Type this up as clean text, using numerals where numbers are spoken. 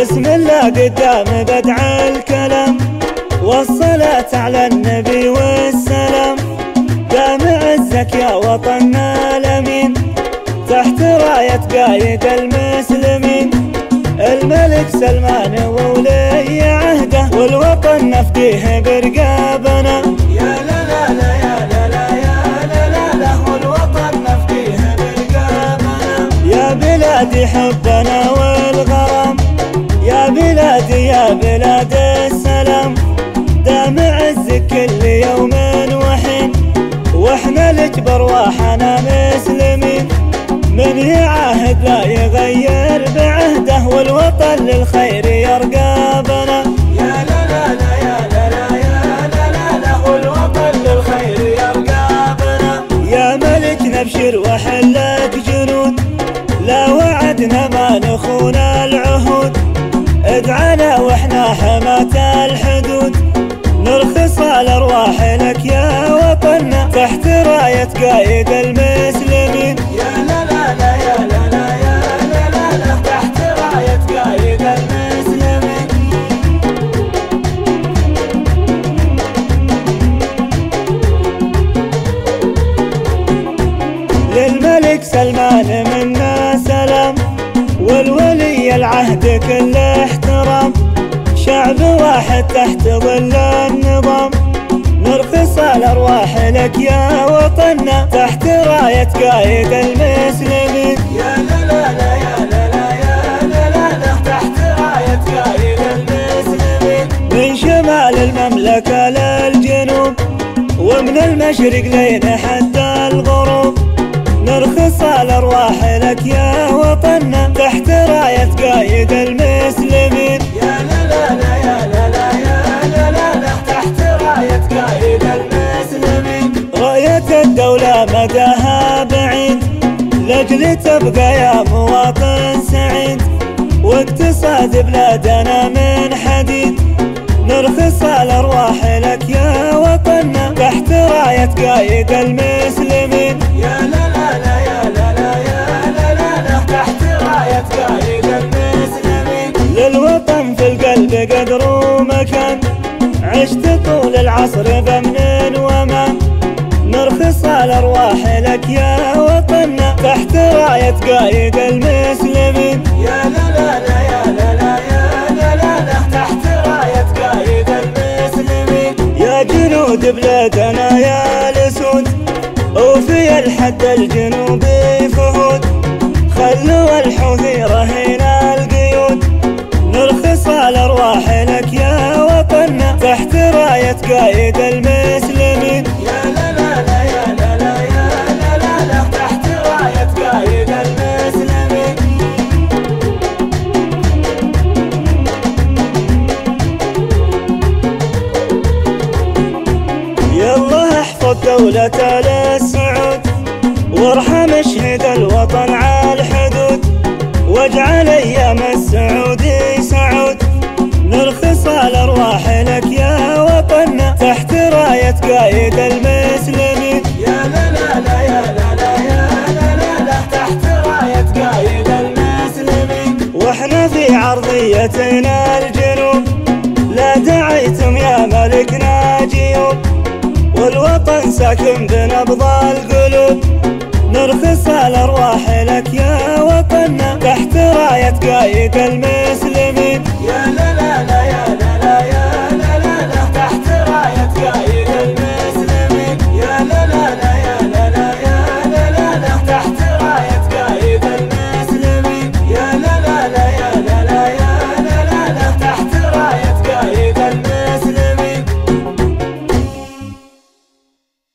بسم الله قدام بدع الكلام، والصلاة على النبي والسلام. دام عزك يا وطننا الأمين تحت راية قايد المسلمين، الملك سلمان وولي عهده، والوطن نفديه برقابنا. يا لا لا لا يا لا لا يا لا لا لا، والوطن نفديه برقابنا. يا بلادي حبنا والغرام، يا بلادي يا بلاد السلام. دام عزك كل يوم وحين، واحنا لك برواحنا مسلمين. من يعاهد لا يغير بعهده، والوطن للخير يرقابنا. يا لا لا لا يا لا لا يا لا لا لا، والوطن للخير يرقابنا. يا ملك نبشر وحلك جنود، لا وعدنا ما نخون العهود. ادعنا واحنا حماة الحدود، نرخص الارواح لك يا وطننا تحت راية قايد المسلمين. يا لا لا لا يا لا لا يا لا لا لا، تحت راية قايد المسلمين. للملك سلمان منا سلام، والولي العهد كل احترام. شعب واحد تحت ظل النظام، نرخص الارواح لك يا وطننا تحت راية قايد المسلمين. يا لا لا لا يا لا لا يا لا لا لا، تحت راية قايد المسلمين. من شمال المملكة للجنوب، ومن المشرق لين حتى الغروب، نرخص الارواح لك يا وطننا تحت راية قايد المسلمين. يا لا لا لا يا لا لا يا لا لا لا، تحت راية قايد المسلمين. راية الدولة مداها بعيد، لاجل تبقى يا مواطن سعيد، واقتصاد بلادنا من حديد. نرخص الارواح لك يا وطننا تحت راية قايد المسلمين. يا لا لا لا يا لا لا يا لا لا لا، تحت راية قايد المسلمين. للوطن في القلب قدر ومكان، عشت طول العصر بأمن وأمان. نرخص الارواح لك يا وطننا تحت راية قايد المسلمين. يا لا لا لا يا لا لا يا لا لا لا، تحت راية قايد المسلمين. يا جنود بلادنا يا الاسود، وفي الحد الجنوبي فهود، خلوا الحوثي رهين القيود. نرخص الارواح لك يا وطننا تحت راية قايد المسلمين. يا لا لا لا يا لا لا يا لا لا لا، تحت راية قايد المسلمين. يلا احفظ دولة السعود، وارحم شهد الوطن على الحدود، واجعل ايام السعود سعود. نرخص الارواح لك يا وطننا تحت راية قايد المسلمين. يا لا لا لا يا لا لا يا لا لا لا، تحت راية قايد المسلمين. واحنا في عرضيتنا الجنوب، لا دعيتم يا ملكنا جيوب، والوطن ساكن بنبض القلوب. نرخص الارواح لك يا وطننا تحت راية قايد المسلمين.